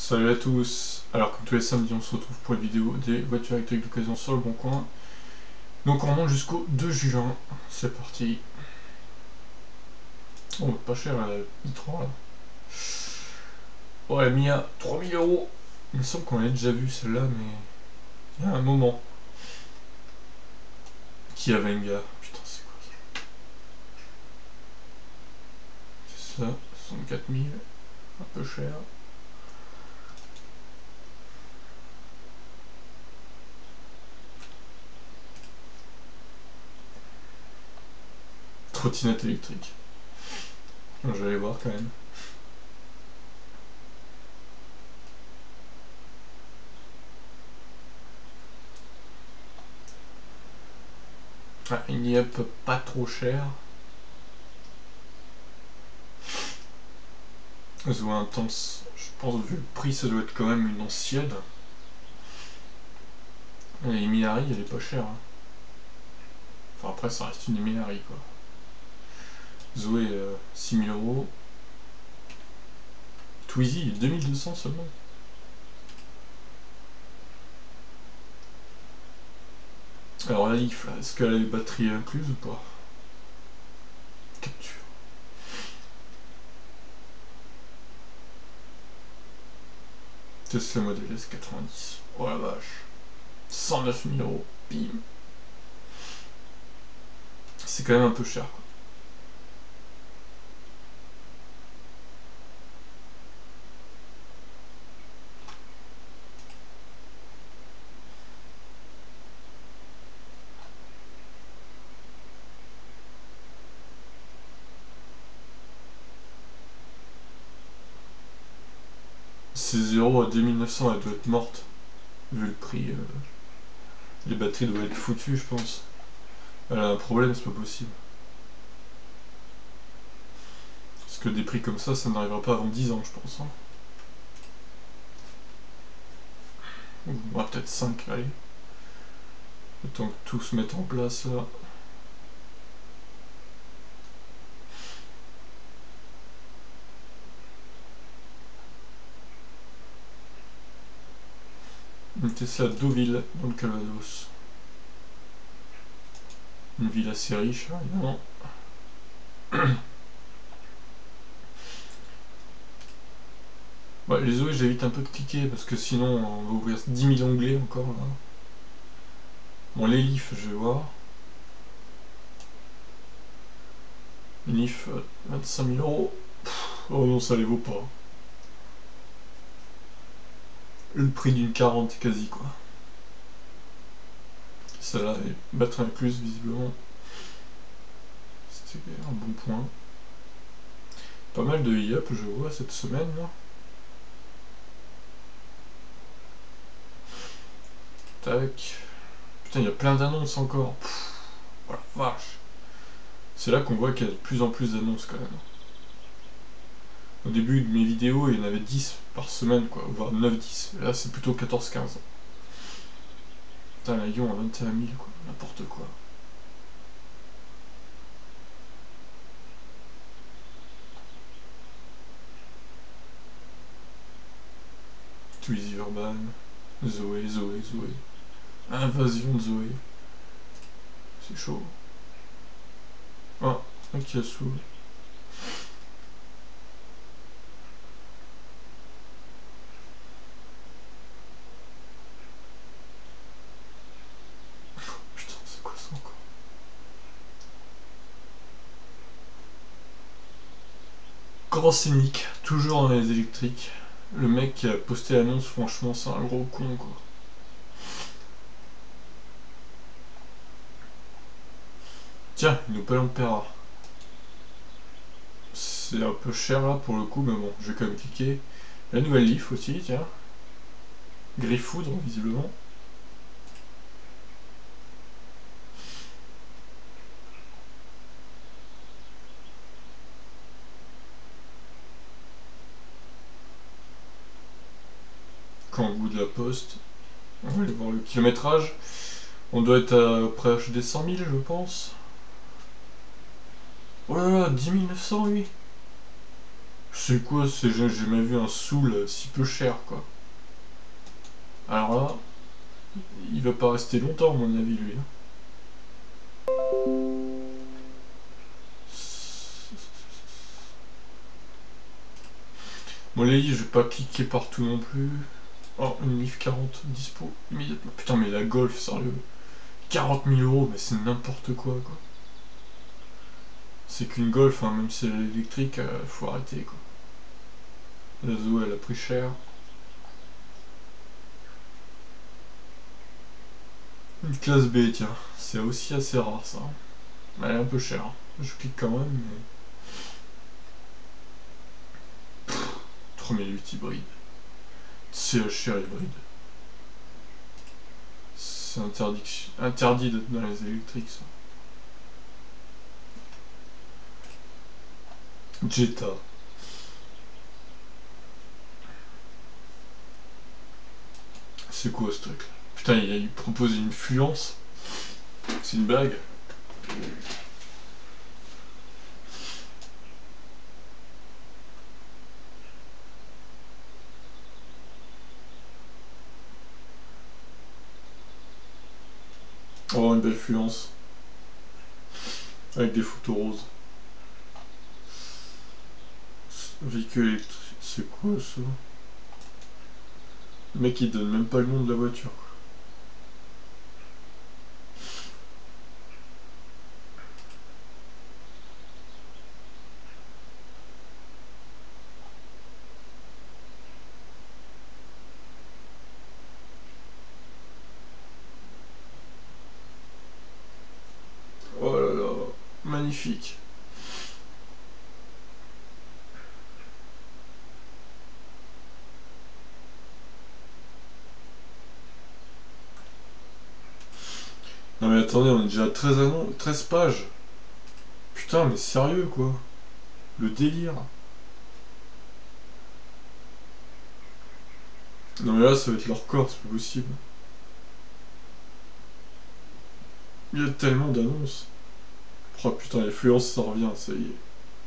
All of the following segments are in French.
Salut à tous. Alors comme tous les samedis on se retrouve pour une vidéo des voitures électriques d'occasion sur le bon coin. Donc on remonte jusqu'au 2 juin. C'est parti. Oh pas cher la i3 là. Oh elle a mis à 3000 €. Il me semble qu'on l'a déjà vu celle-là mais il y a un moment. Qui avait une gars. Putain c'est quoi ça? C'est ça, 64 000. Un peu cher. Trottinette électrique. Je vais aller voir quand même. Ah, une Yep pas trop cher. Zo intense. Je pense vu le prix ça doit être quand même une ancienne. Et Minari elle est pas chère. Hein. Enfin après ça reste une Minari quoi. Zoé 6000 €. Twizy 2200 seulement. Alors la Leaf là, est-ce qu'elle a les batteries incluses ou pas? Capture. Tesla Model S 90. Oh la vache. 109 000 €. Bim. C'est quand même un peu cher quoi. Ces 0 à 2900 elle doit être morte. Vu le prix. Les batteries doivent être foutues je pense. Elle a un problème, c'est pas possible. Parce que des prix comme ça n'arrivera pas avant 10 ans je pense. Hein. Ou peut-être 5, allez. Le temps que tout se mette en place là. Une Tesla Deauville dans le Calvados. Une ville assez riche, hein, évidemment. Ouais, les OE j'évite un peu de cliquer parce que sinon on va ouvrir 10 000 onglets encore là. Bon les Leaf je vais voir. Leaf 25 000 €. Oh non ça les vaut pas. Le prix d'une 40 quasi quoi. Celle-là est batterie incluse visiblement. C'était un bon point. Pas mal de e-up je vois cette semaine là. Tac. Putain il y a plein d'annonces encore. Oh la vache. C'est là qu'on voit qu'il y a de plus en plus d'annonces quand même. Au début de mes vidéos, il y en avait 10 par semaine, quoi, voire 9-10. Là, c'est plutôt 14-15. Putain, la Lyon à 21 000, quoi, n'importe quoi. Twizy Urban, Zoé. Invasion de Zoé. C'est chaud. Ah, un Kiasu. Putain, c'est quoi ça encore? Grand Scénic, toujours dans les électriques. Le mec qui a posté l'annonce, franchement, c'est un gros con, quoi. Tiens, une Opel Ampera. C'est un peu cher là pour le coup, mais bon, je vais quand même cliquer. La nouvelle Leaf aussi, tiens. Gris foudre, visiblement. Kangoo de la Poste. On va aller voir le kilométrage. On doit être à près des 100 000, je pense. Oh là là, 10 900, lui. C'est quoi, j'ai jamais vu un Soul si peu cher, quoi. Alors là, il va pas rester longtemps, à mon avis, lui. Bon, les livres, je vais pas cliquer partout non plus. Oh, une livre 40 dispo immédiatement. Putain, mais la Golf, sérieux. 40 000 euros, mais c'est n'importe quoi, quoi. C'est qu'une Golf, hein, même si elle est électrique, faut arrêter, quoi. La Zoé, elle a pris cher. Une classe B, tiens. C'est aussi assez rare, ça. Elle est un peu chère. Je clique quand même, mais... 3008 hybride. CHR hybride. C'est interdit d'être dans les électriques, ça. Jetta. C'est quoi ce truc là? Putain, il propose une fluence. C'est une blague. Oh, une belle fluence. Avec des photos roses. Véhicule électrique. C'est quoi ça? Le mec il donne même pas le nom de la voiture. Oh là là. Magnifique. Non mais attendez, on est déjà à 13 pages. Putain, mais sérieux quoi. Le délire. Non mais là ça va être leur record, c'est pas possible. Il y a tellement d'annonces. Oh putain, l'influence ça revient, ça y est.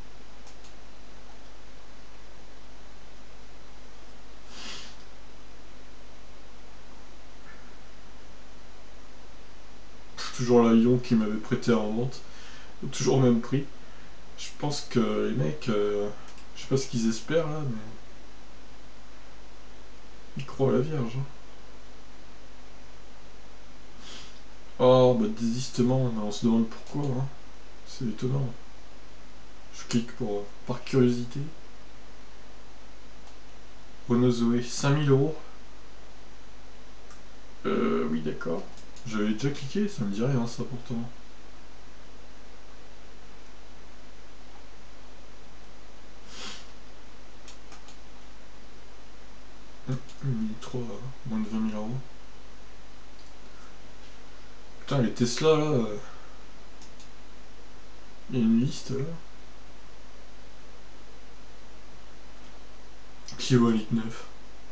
Toujours l'avion qui m'avait prêté en vente. Toujours au même prix. Je pense que les mecs, je sais pas ce qu'ils espèrent là, mais ils croient à la Vierge. Hein. Oh, bah désistement, mais on se demande pourquoi. Hein. C'est étonnant. Je clique par curiosité. Renault Zoé, 5000 euros. Oui, d'accord. J'avais déjà cliqué, ça me dit rien ça pourtant. Une 3, moins de 20 000 euros. Putain, les Tesla là, il y a une liste là. Kilo à litre 9.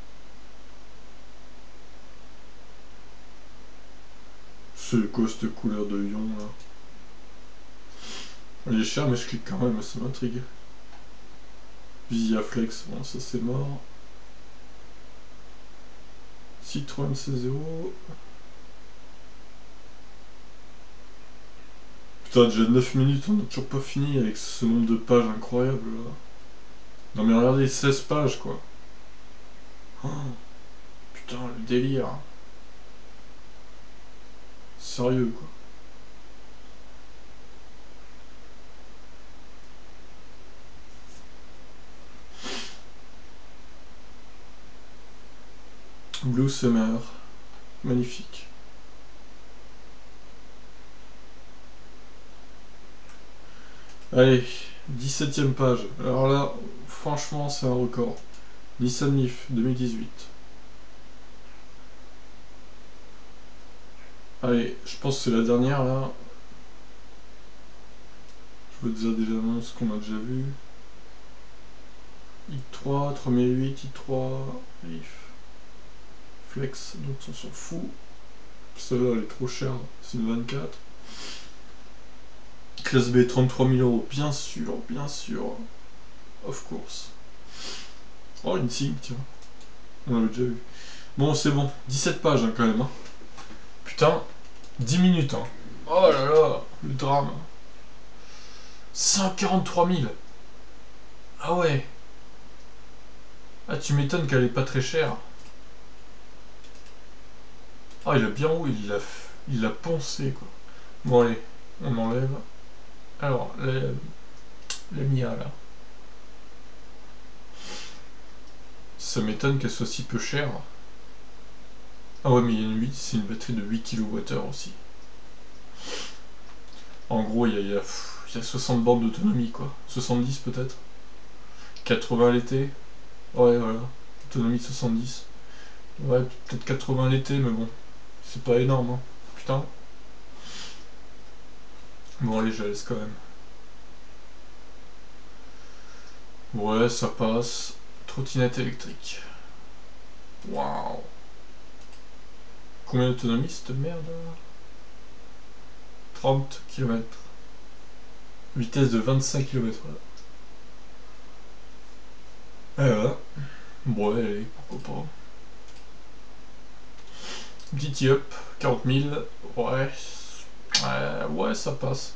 C'est quoi cette couleur de lion là? Elle est chère mais je clique quand même, ça m'intrigue. Via Flex, bon ça c'est mort. Citroën C0. Putain, déjà 9 minutes, on n'a toujours pas fini avec ce nombre de pages incroyable là. Non mais regardez, 16 pages quoi. Oh, putain, le délire. Sérieux quoi. Blue Summer. Magnifique. Allez, 17ème page. Alors là, franchement, c'est un record. Nissan Leaf 2018. Allez, je pense que c'est la dernière là. Je vois déjà des annonces qu'on a déjà vues. i3, 3008, i3, Leaf. Flex, donc on s'en fout. Celle-là, elle est trop chère. C'est une 24. Classe B, 33 000 euros. Bien sûr, of course. Oh, une signe, tiens. On l'avait déjà vu. Bon, c'est bon. 17 pages, hein, quand même. Hein. Putain, 10 minutes, hein. Oh là là, le drame. 143 000. Ah ouais. Ah, tu m'étonnes qu'elle est pas très chère. Ah, il a bien roulé, il a poncé, quoi. Bon, allez, on enlève. Alors, la Mia, là. Ça m'étonne qu'elle soit si peu chère. Ah ouais, mais il y a c'est une batterie de 8 kWh aussi. En gros, il y a 60 bornes d'autonomie, quoi. 70 peut-être. 80 l'été. Ouais, voilà. Autonomie 70. Ouais, peut-être 80 l'été, mais bon. C'est pas énorme, hein. Putain. Bon, allez, je la laisse quand même. Ouais, ça passe. Trottinette électrique. Waouh. Combien d'autonomie cette merde? 30 km. Vitesse de 25 km/h. Et voilà. Bon, ouais, allez, pourquoi pas. Petit up, 40 000. Ouais. Ouais, ça passe.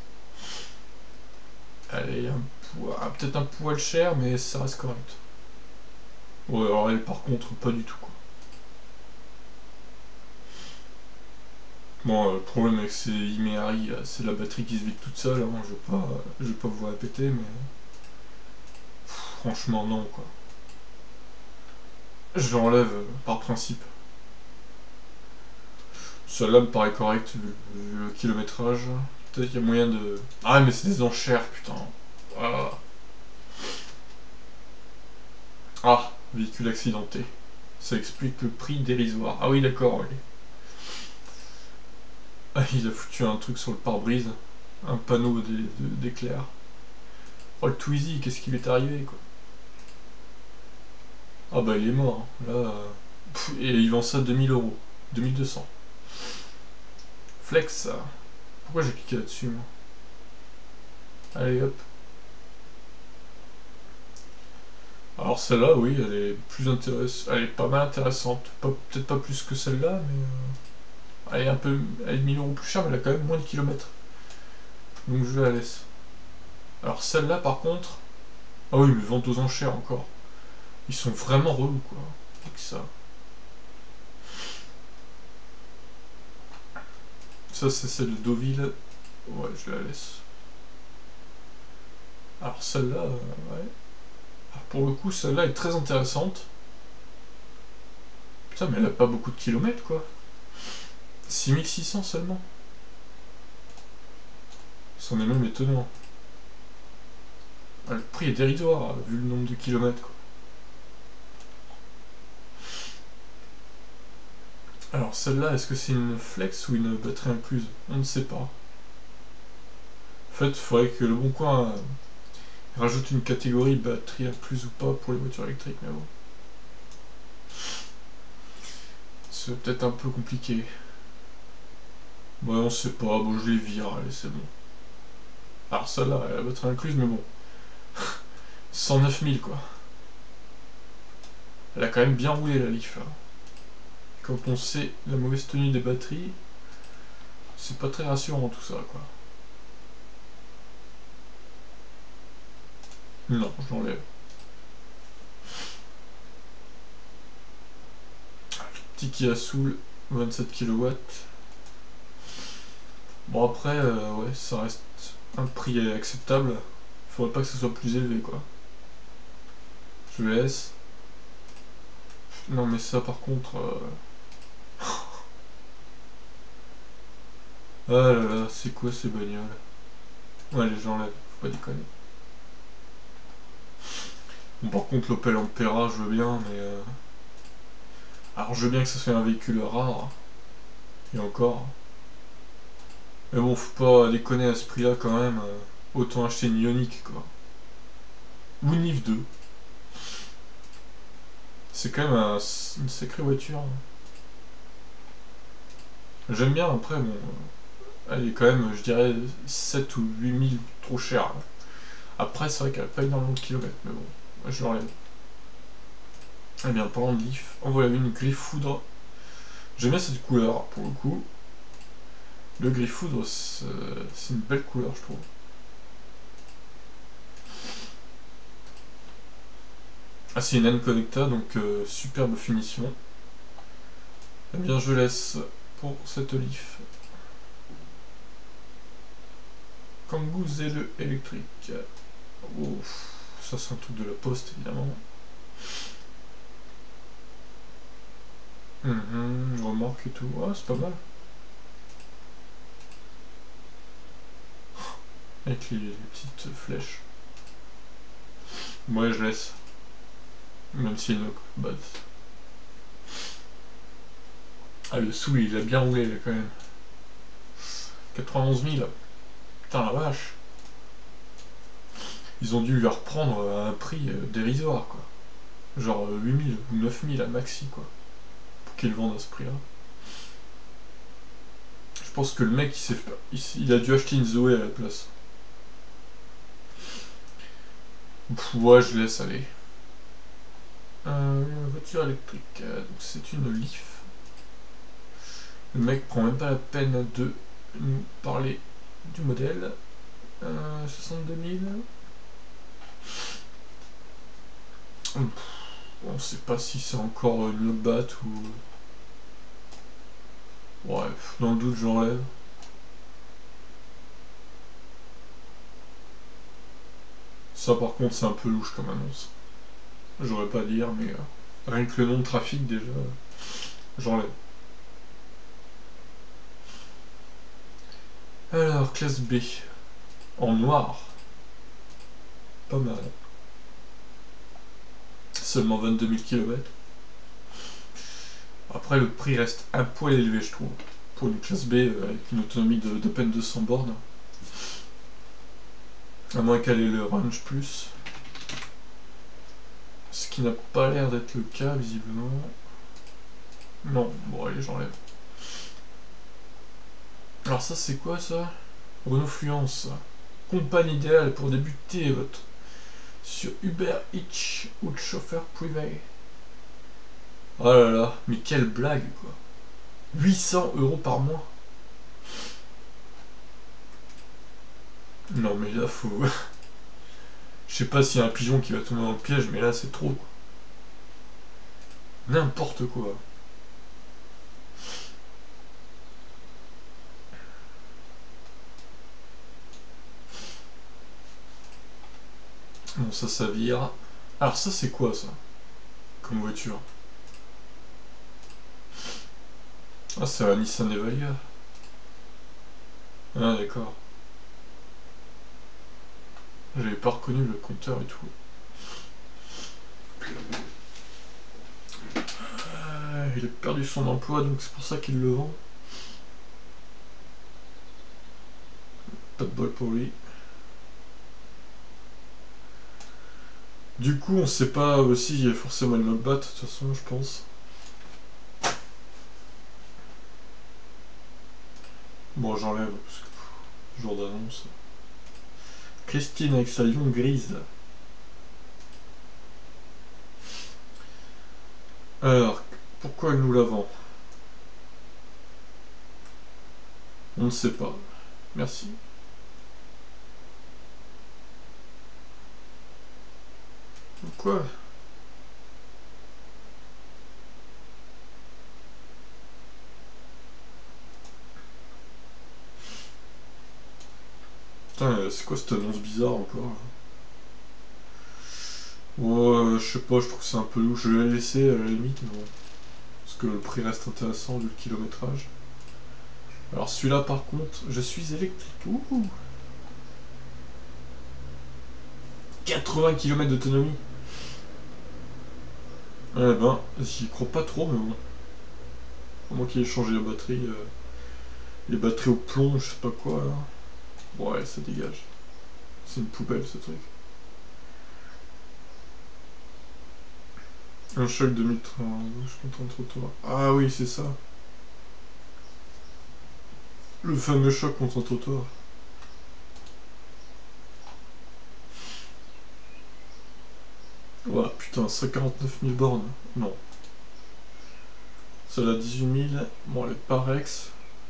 Allez, peut-être un poil cher, mais ça reste correct. Ouais, alors elle, par contre, pas du tout, quoi. Bon, le problème avec ces Imeari, c'est la batterie qui se vide toute seule. Hein. Je vais pas vous répéter, mais franchement, non, quoi. Je l'enlève par principe. Celle-là me paraît correcte vu le kilométrage. Peut-être qu'il y a moyen de. Ah, mais c'est des enchères, putain. Ah, ah, véhicule accidenté. Ça explique le prix dérisoire. Ah oui, d'accord, oui. Ah, il a foutu un truc sur le pare-brise. Un panneau d'éclair. Oh, le Twizy, qu'est-ce qui lui est arrivé, quoi. Ah bah, il est mort. Hein. Là, et il vend ça 2000 euros. 2200. Flex, ça. Pourquoi j'ai cliqué là-dessus, moi? Allez, hop. Alors celle-là, oui, elle est plus intéressante. Elle est pas mal intéressante. Peut-être pas plus que celle-là, mais... elle est un peu... Elle est 1000 € plus chère, mais elle a quand même moins de kilomètres. Donc je la laisse. Alors celle-là, par contre... Ah oui, mais vente aux enchères encore. Ils sont vraiment relous, quoi. Avec ça. Ça, c'est celle de Deauville. Ouais, je la laisse. Alors celle-là, ouais. Alors, pour le coup, celle-là est très intéressante. Putain, mais elle a pas beaucoup de kilomètres, quoi. 6600 seulement. C'en est même étonnant. Ah, le prix est dérisoire, vu le nombre de kilomètres, quoi. Alors celle-là, est-ce que c'est une flex ou une batterie incluse? On ne sait pas. En fait, il faudrait que le Bon Coin rajoute une catégorie batterie incluse ou pas pour les voitures électriques, mais bon. C'est peut-être un peu compliqué. Ouais, on sait pas, bon je les vire, allez c'est bon. Alors celle-là, elle a la batterie incluse, mais bon. 109 000 quoi. Elle a quand même bien roulé la Leaf. Là. Quand on sait la mauvaise tenue des batteries, c'est pas très rassurant tout ça quoi. Non, je l'enlève. Petit Kia Soul, 27 kW. Bon après, ouais, ça reste un prix acceptable. Faudrait pas que ce soit plus élevé quoi. Je laisse. Non mais ça par contre... Ah là là, c'est quoi ces bagnoles? Ouais, les gens lèvent, faut pas déconner. Bon par contre l'Opel Ampera je veux bien, mais... Alors je veux bien que ce soit un véhicule rare, et encore. Mais bon, faut pas déconner à ce prix-là quand même. Autant acheter une Ioniq quoi. Ou une Leaf 2. C'est quand même une sacrée voiture. J'aime bien après, bon... elle est quand même, je dirais, 7 ou 8 000 trop chère. Après, c'est vrai qu'elle a pas énormément de kilomètres, mais bon, je l'enlève. Eh bien, parlant de Leaf, en voilà une Griffoudre. J'aime bien cette couleur, pour le coup. Le Griffoudre, c'est une belle couleur, je trouve. Ah, c'est une N-Connecta, donc superbe finition. Eh bien, je laisse pour cette Leaf. Kangoo ZE électrique. Oh, ça c'est un truc de la poste, évidemment. Remorque et tout. Ah, c'est pas mal. Avec les petites flèches. Ouais, je laisse. Même si une base. Ah, le sou, il a bien roulé, là, quand même. 91 000. Putain, la vache. Ils ont dû lui reprendre à un prix dérisoire, quoi. Genre 8 000 ou 9 000 à maxi, quoi. Pour qu'ils le vendent à ce prix-là. Je pense que le mec, il a dû acheter une Zoé à la place. Pff, ouais, je laisse aller. Voiture électrique. Donc c'est une Leaf. Le mec prend même pas la peine de nous parler du modèle. 62 000. On sait pas si c'est encore une Logbat ou... Ouais, dans le doute, j'enlève. Ça, par contre, c'est un peu louche comme annonce. J'aurais pas à dire, mais rien que le nom de trafic, déjà, j'enlève. Alors, classe B. En noir. Pas mal. Seulement 22 000 km. Après, le prix reste un poil élevé, je trouve. Pour une classe B avec une autonomie de peine 200 bornes. À moins qu'elle ait le range plus. Ce qui n'a pas l'air d'être le cas, visiblement. Non, bon, allez, j'enlève. Alors ça, c'est quoi, ça? Renault Fluence. Compagne idéale pour débuter votre sur Uber Eats ou le chauffeur privé. Oh là là, mais quelle blague, quoi. 800 € par mois. Non, mais là, faut... Je sais pas s'il y a un pigeon qui va tomber dans le piège, mais là, c'est trop, quoi. N'importe quoi. Bon, ça vire. Alors ça, c'est quoi, ça? Comme voiture? Ah, c'est un Nissan Evalia. Ah, d'accord. J'avais pas reconnu le compteur et tout. Il a perdu son emploi, donc c'est pour ça qu'il le vend. Pas de bol pour lui. Du coup, on sait pas aussi, il y a forcément une logbat, de toute façon, je pense. Bon, j'enlève, parce que jour d'annonce. Christine avec sa Lyon grise. Alors, pourquoi elle nous la vend? On ne sait pas. Merci. Pourquoi? Putain, c'est quoi cette annonce bizarre encore? Ouais, je sais pas, je trouve que c'est un peu louche. Je vais la laisser à la limite, mais bon. Parce que le prix reste intéressant vu le kilométrage. Alors celui-là par contre, je suis électrique. Ouh, 80 km d'autonomie. Eh ben, j'y crois pas trop, mais bon. Faut moi qu'il ait changé la batterie. Les batteries au plomb, je sais pas quoi là. Ouais, ça dégage. C'est une poubelle ce truc. Un choc 2032, je contre un trottoir. Ah oui, c'est ça. Le fameux choc contre un trottoir. Ouah, putain, 149 000 bornes. Non. Celle-là, 18 000. Bon, elle est pas Rex.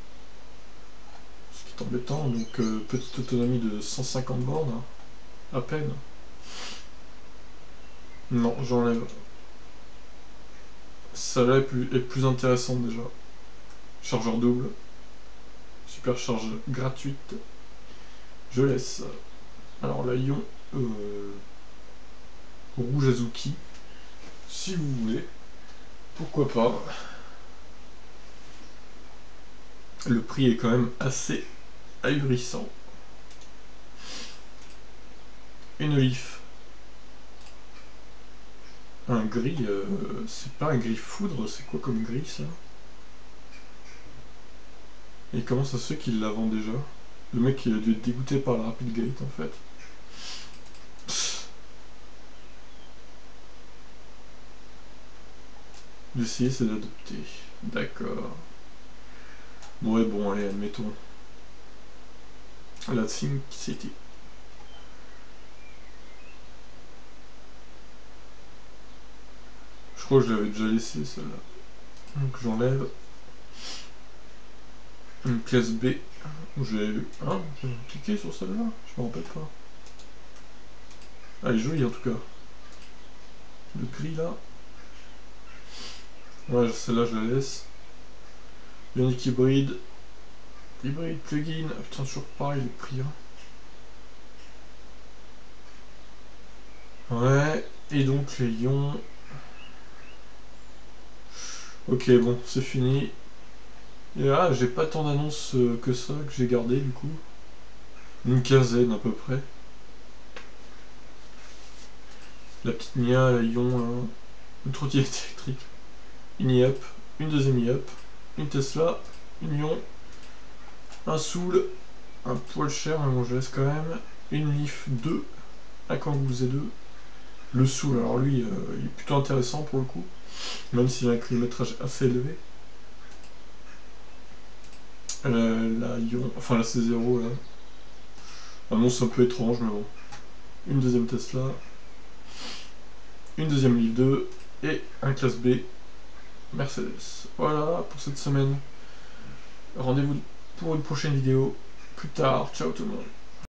Ce qui est embêtant. Donc, petite autonomie de 150 bornes. À peine. Non, j'enlève. Celle-là est plus intéressante déjà. Chargeur double. Supercharge gratuite. Je laisse. Alors, la Ion rouge Azuki. Si vous voulez. Pourquoi pas. Le prix est quand même assez ahurissant. Une Leaf. Un gris, c'est pas un gris foudre, c'est quoi comme gris ça? Et comment ça se fait qu'il la vend déjà? Le mec il a dû être dégoûté par la Rapid Gate en fait. D'essayer c'est d'adopter. D'accord. Ouais bon allez admettons. La Think City. Je crois que je l'avais déjà laissé celle-là. Donc j'enlève. Une classe B. J'ai cliqué sur celle-là? Je me rappelle pas. Ah, elle est jolie en tout cas. Le gris là. Ouais, celle-là je la laisse. Bionic hybride. Hybride plugin. Ah, putain, toujours pareil les prix. Hein. Ouais. Et donc les ions. Ok, bon, c'est fini. Et là, j'ai pas tant d'annonces que ça que j'ai gardé du coup. Une quinzaine à peu près. La petite Nia, la Ion, là. Une trottinette électrique. Une e-up. Une deuxième e-up. Une Tesla. Une Ion. Un Soul. Un poil cher, mais bon, je laisse quand même. Une Leaf 2. Un Kangoo Z2. Le Soul, alors lui, il est plutôt intéressant pour le coup. Même s'il a un kilométrage assez élevé. La Ion, enfin la C0 là. Ah non, c'est un peu étrange, mais bon. Une deuxième Tesla. Une deuxième Leaf 2. Et un classe B Mercedes. Voilà pour cette semaine. Rendez-vous pour une prochaine vidéo plus tard. Ciao tout le monde.